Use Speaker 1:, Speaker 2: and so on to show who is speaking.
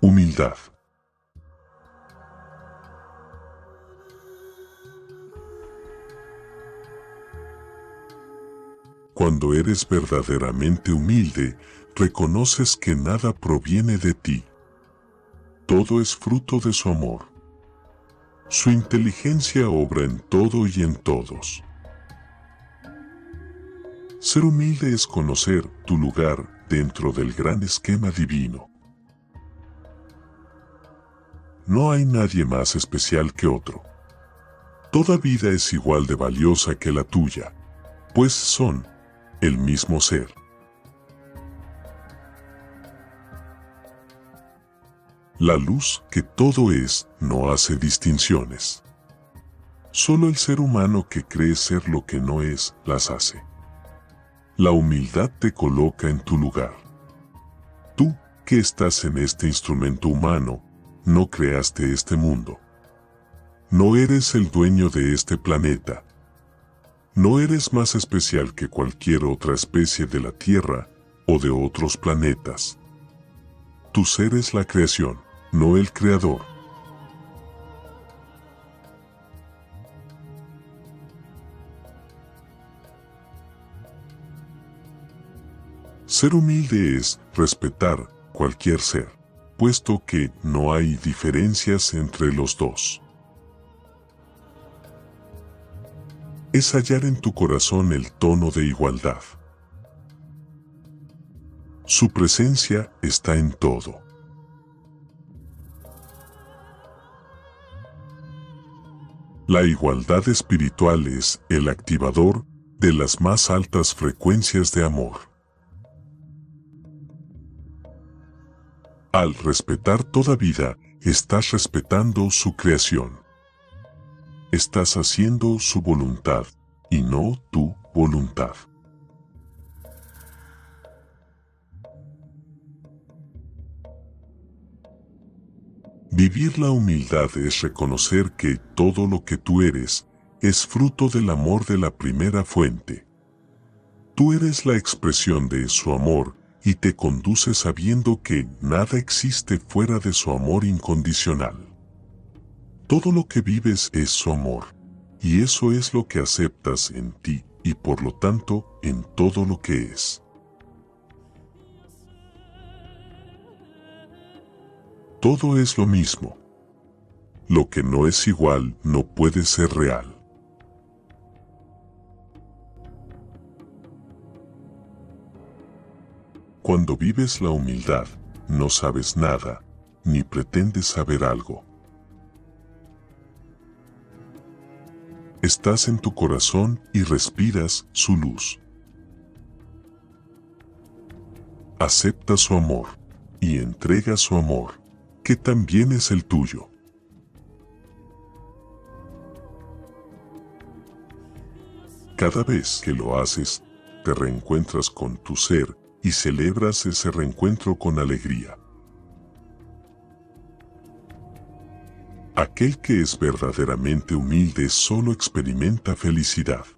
Speaker 1: Humildad. Cuando eres verdaderamente humilde, reconoces que nada proviene de ti. Todo es fruto de su amor. Su inteligencia obra en todo y en todos. Ser humilde es conocer tu lugar dentro del gran esquema divino. No hay nadie más especial que otro. Toda vida es igual de valiosa que la tuya, pues son el mismo ser. La luz que todo es no hace distinciones. Solo el ser humano que cree ser lo que no es, las hace. La humildad te coloca en tu lugar. Tú, que estás en este instrumento humano, no creaste este mundo. No eres el dueño de este planeta. No eres más especial que cualquier otra especie de la Tierra o de otros planetas. Tu ser es la creación, no el creador. Ser humilde es respetar cualquier ser, puesto que no hay diferencias entre los dos. Es hallar en tu corazón el tono de igualdad. Su presencia está en todo. La igualdad espiritual es el activador de las más altas frecuencias de amor. Al respetar toda vida, estás respetando su creación. Estás haciendo su voluntad, y no tu voluntad. Vivir la humildad es reconocer que todo lo que tú eres es fruto del amor de la primera fuente. Tú eres la expresión de su amor y te conduce sabiendo que nada existe fuera de su amor incondicional. Todo lo que vives es su amor, y eso es lo que aceptas en ti y por lo tanto en todo lo que es. Todo es lo mismo. Lo que no es igual no puede ser real. Cuando vives la humildad, no sabes nada, ni pretendes saber algo. Estás en tu corazón y respiras su luz. Acepta su amor y entrega su amor, que también es el tuyo. Cada vez que lo haces, te reencuentras con tu ser y celebras ese reencuentro con alegría. Aquel que es verdaderamente humilde solo experimenta felicidad.